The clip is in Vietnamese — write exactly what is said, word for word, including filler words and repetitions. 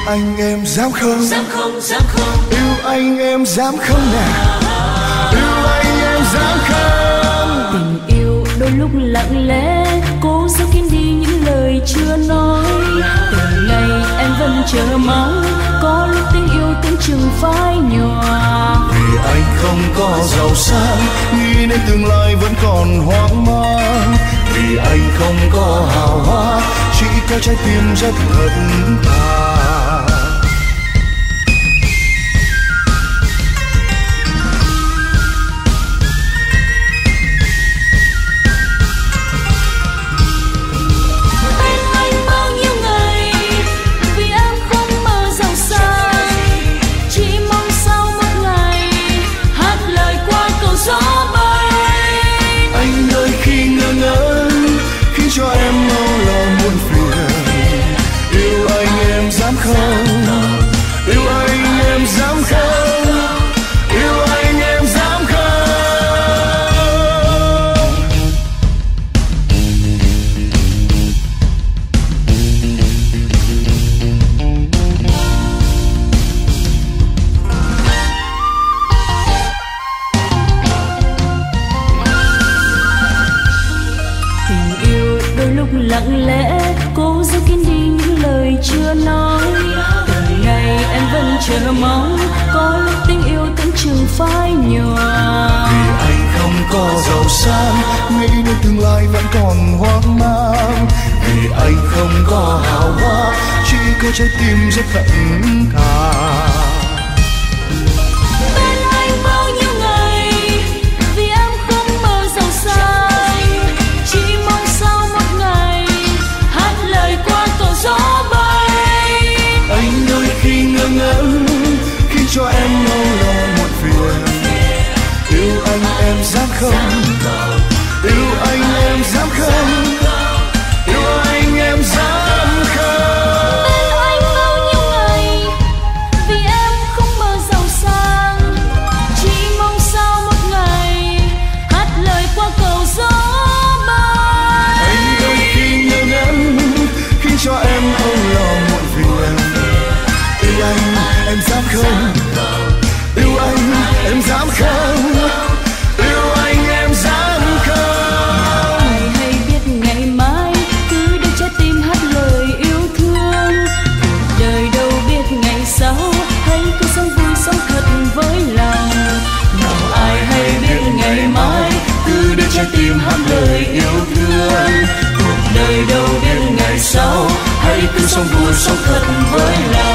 anh em dám không? Dám không, dám không? Yêu anh em dám không nào? Yêu anh em dám không? Tình yêu đôi lúc lặng lẽ, cố giữ kín đi những lời chưa nói. Từng ngày em vẫn chờ mong, có lúc tiếng yêu tưởng chừng phai nhòa. Vì anh không có giàu sang, nghĩ đến tương lai vẫn còn hoang mang. Vì anh không có hào hoa, chỉ có trái tim rất thật thà. Cho em âu lo muôn phiền. Yêu anh em dám không? Yêu anh em dám không? Yêu anh em dám không? Tình yêu đôi lúc lặng lẽ, cố giữ kín đi những lời chưa nói. Từng ngày em vẫn chờ mong, có lúc tình yêu tưởng chừng phai nhòa. Vì anh không có giàu sang, nghĩ đến tương lai vẫn còn hoang mang. Vì anh không có hào hoa, chỉ có trái tim rất thật thà. Khi cho em âu lo muộn phiền. Yêu anh em dám không? Yêu anh em dám không? Yêu anh em dám không? Bên anh bao nhiêu ngày, vì em không mơ giàu sang, chỉ mong sao một ngày hát lời qua cầu gió bay. Anh đôi khi ngơ ngẩn khi cho em âu lo muộn phiền. Yêu anh em dám không? Yêu anh em dám không? Yêu anh em dám không? Ai hay biết ngày mai, cứ để trái tim hát lời yêu thương. Cuộc đời đâu biết ngày sau, hãy cứ sống vui sống thật với lòng. Nào ai hay biết ngày mai, cứ để trái tim hát lời yêu thương. Cuộc đời đâu biết ngày sau, hãy cứ sống vui sống thật với lòng.